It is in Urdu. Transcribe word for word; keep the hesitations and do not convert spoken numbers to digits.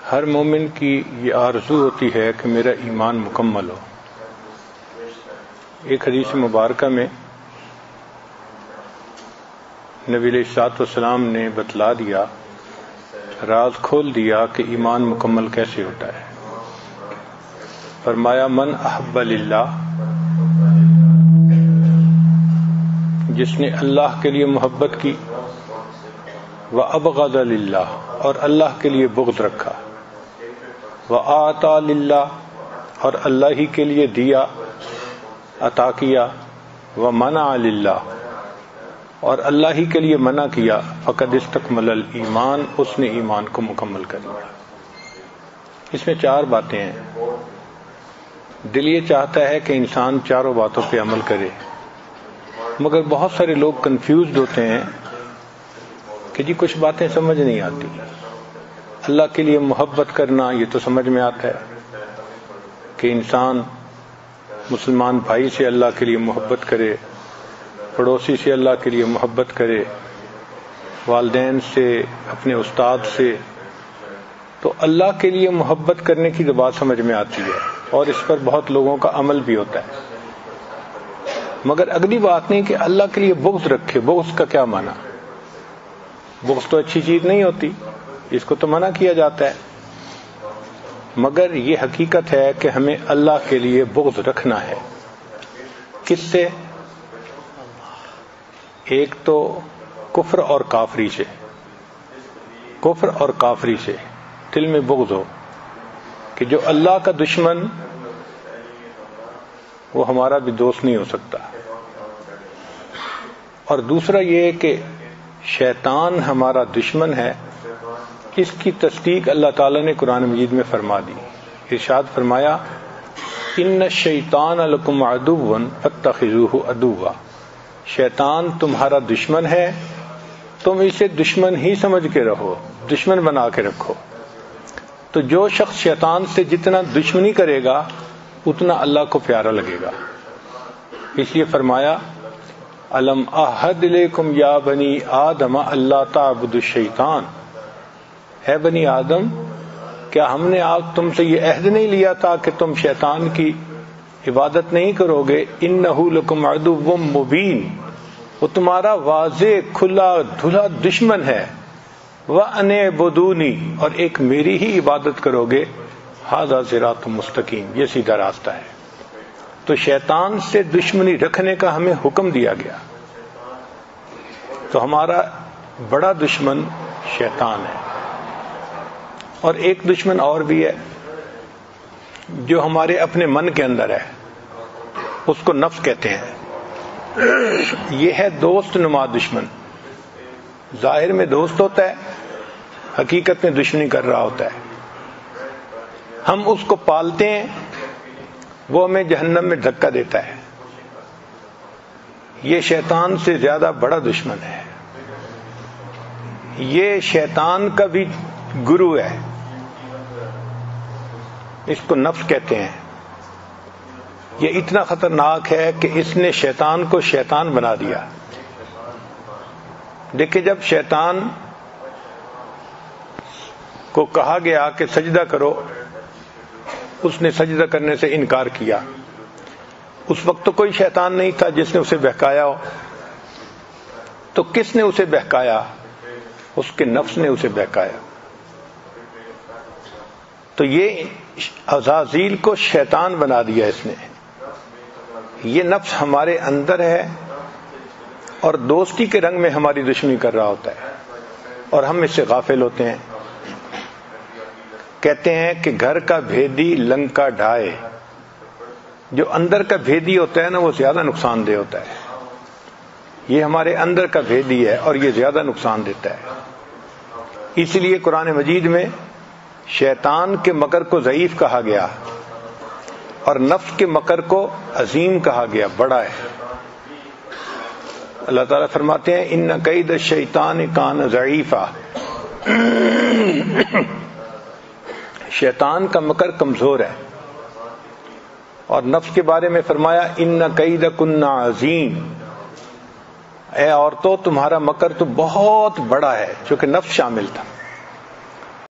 ہر مومن کی یہ آرزو ہوتی ہے کہ میرا ایمان مکمل ہو۔ ایک حدیث مبارکہ میں نبی علیہ الصلوۃ والسلام نے بتلا دیا، راز کھول دیا کہ ایمان مکمل کیسے ہوتا ہے۔ فرمایا من احب للہ، جس نے اللہ کے لیے محبت کی، وابغض للہ، اور اللہ کے لیے بغض رکھا، وآتا للہ، اور اللہ ہی کے لیے دیا، عطا کیا، ومنع للہ، اور اللہ ہی کے لیے منع کیا، فقد استکمل الایمان، اس نے ایمان کو مکمل کر لیا۔ اس میں چار باتیں ہیں۔ دل یہ چاہتا ہے کہ انسان چاروں باتوں پہ عمل کرے، مگر بہت سارے لوگ کنفیوزڈ ہوتے ہیں کہ جی کچھ باتیں سمجھ نہیں آتی۔ اللہ کے لیے محبت کرنا یہ تو سمجھ میں آتا ہے کہ انسان مسلمان بھائی سے اللہ کے لیے محبت کرے، پڑوسی سے اللہ کے لیے محبت کرے، والدین سے، اپنے استاد سے، تو اللہ کے لیے محبت کرنے کی تو بات سمجھ میں آتی ہے اور اس پر بہت لوگوں کا عمل بھی ہوتا ہے، مگر اگلی بات نہیں کہ اللہ کے لیے بغض رکھے۔ بغض کا کیا معنی؟ بغض تو اچھی چیز نہیں ہوتی، اس کو تو منع کیا جاتا ہے، مگر یہ حقیقت ہے کہ ہمیں اللہ کے لیے بغض رکھنا ہے۔ کس سے؟ ایک تو کفر اور کافری سے، کفر اور کافری سے دل میں بغض ہو کہ جو اللہ کا دشمن وہ ہمارا بھی دوست نہیں ہو سکتا، اور دوسرا یہ کہ شیطان ہمارا دشمن ہے، اس کی تصدیق اللہ تعالیٰ نے قرآن مجید میں فرما دی۔ ارشاد فرمایا ان الشیطان لکم عدو فاتخذوہ عدوا، شیطان تمہارا دشمن ہے، تم اسے دشمن ہی سمجھ کے رہو، دشمن بنا کے رکھو۔ تو جو شخص شیطان سے جتنا دشمنی کرے گا اتنا اللہ کو پیارا لگے گا۔ اس لیے فرمایا الم اعہد الیکم یا بنی آدم اللہ تعبدوا الشیطان، اے بنی آدم کیا ہم نے آج تم سے یہ عہد نہیں لیا تھا کہ تم شیطان کی عبادت نہیں کرو گے؟ انہ لکم عدو مبین، وہ تمہارا واضح کھلا دھلا دشمن ہے۔ وَأَنِ اعْبُدُونِی، اور ایک میری ہی عبادت کرو گے۔ ھذا صراط مستقیم، یہ سیدھا راستہ ہے۔ تو شیطان سے دشمنی رکھنے کا ہمیں حکم دیا گیا۔ تو ہمارا بڑا دشمن شیطان ہے، اور ایک دشمن اور بھی ہے جو ہمارے اپنے من کے اندر ہے، اس کو نفس کہتے ہیں۔ یہ ہے دوست نما دشمن، ظاہر میں دوست ہوتا ہے، حقیقت میں دشمنی کر رہا ہوتا ہے۔ ہم اس کو پالتے ہیں، وہ ہمیں جہنم میں دھکا دیتا ہے۔ یہ شیطان سے زیادہ بڑا دشمن ہے، یہ شیطان کا بھی گرو ہے، اس کو نفس کہتے ہیں۔ یہ اتنا خطرناک ہے کہ اس نے شیطان کو شیطان بنا دیا۔ دیکھیں جب شیطان کو کہا گیا کہ سجدہ کرو، اس نے سجدہ کرنے سے انکار کیا۔ اس وقت تو کوئی شیطان نہیں تھا جس نے اسے بہکایا ہو، تو کس نے اسے بہکایا؟ اس کے نفس نے اسے بہکایا۔ تو یہ عزازیل کو شیطان بنا دیا اس نے۔ یہ نفس ہمارے اندر ہے اور دوستی کے رنگ میں ہماری دشمنی کر رہا ہوتا ہے، اور ہم اس سے غافل ہوتے ہیں۔ کہتے ہیں کہ گھر کا بھیدی لنکا ڈھائے، جو اندر کا بھیدی ہوتا ہے نا وہ زیادہ نقصان دہ ہوتا ہے۔ یہ ہمارے اندر کا بھیدی ہے اور یہ زیادہ نقصان دیتا ہے۔ اس لیے قرآن مجید میں شیطان کے مکر کو ضعیف کہا گیا اور نفس کے مکر کو عظیم کہا گیا، بڑا ہے۔ اللہ تعالیٰ فرماتے ہیں ان کید الشیطان کان ضعیفا، شیطان کا مکر کمزور ہے۔ اور نفس کے بارے میں فرمایا ان کیدکن عظیم، اے عورتوں تمہارا مکر تو بہت بڑا ہے، چونکہ نفس شامل تھا۔